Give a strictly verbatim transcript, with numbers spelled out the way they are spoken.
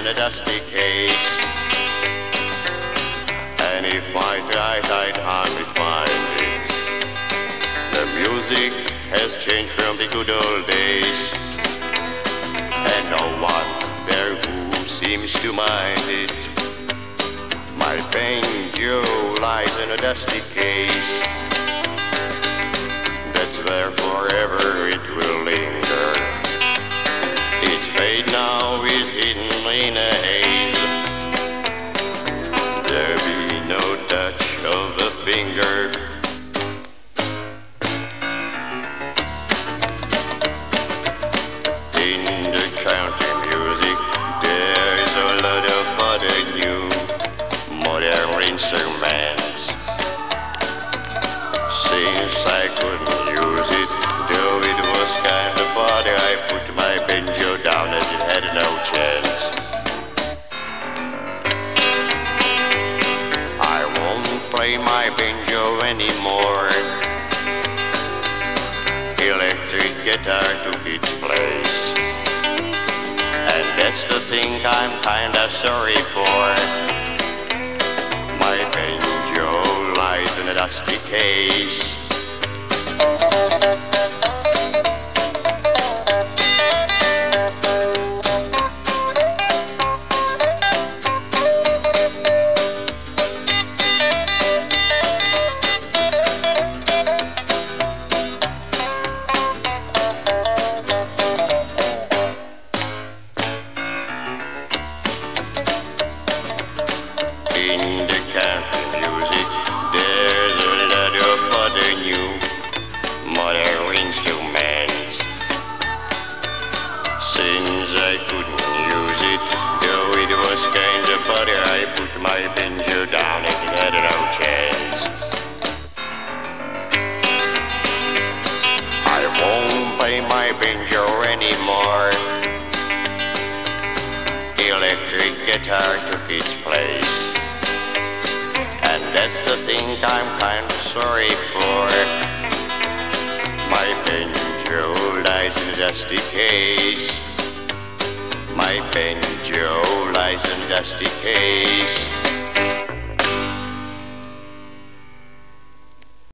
a dusty case. And if I tried, I'd hardly find it. The music has changed from the good old days, and no one's there who seems to mind it. My banjo lies in a dusty case. That's where forever it will linger. Its fate now is hidden in a haze. There be no touch of a finger. In the country music, there's a lot of other new modern instruments. Since I couldn't use it, though it was kind of bother, I put my banjo down as it had no chance. I won't play my banjo anymore. Electric guitar took its place, and that's the thing I'm kinda sorry for. My banjo lies in a dusty case. In the country music, there's a lot of other new modern instruments. Since I couldn't use it, though it was kind of bother, I put my banjo down and it had no chance. I won't play my banjo anymore. Electric guitar took its place, and that's the thing I'm kinda sorry for. My banjo lies in a dusty case. My banjo lies in a dusty case.